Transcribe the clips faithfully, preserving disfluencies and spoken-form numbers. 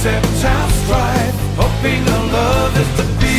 accept our strife, hoping our love is to be.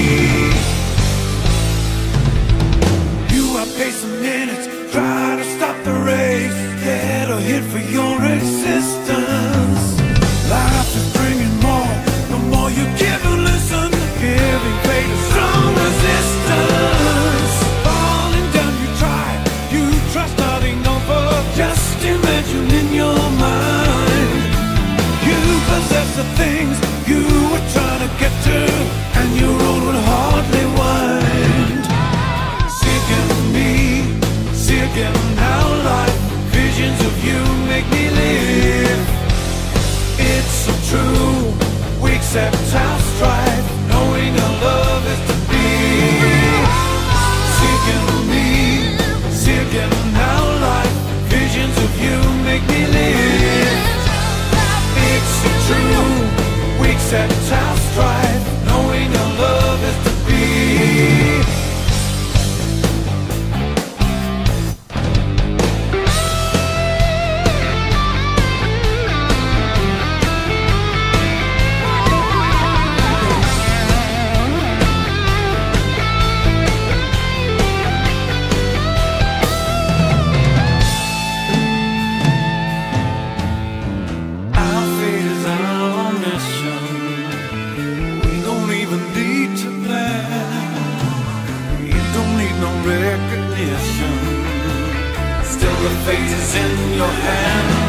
You are pacing minutes, try to stop the race, head or hit for your existence. Life is bringing more, the more you give and listen, giving faith a strong resistance. Falling down you try, you trust starting over, just imagine in your mind. You possess the things you were trying to get to, and your road would hardly wind. See again me, see again how life, visions of you make me live. It's so true, we accept our strife, knowing our love is to be. See again me, see again how life, visions of you make me live. It's so true, we accept our strife, knowing our love is to be. Our fate is our mission. We don't even need to plan. We don't need no recognition. Still the fate is in your hand.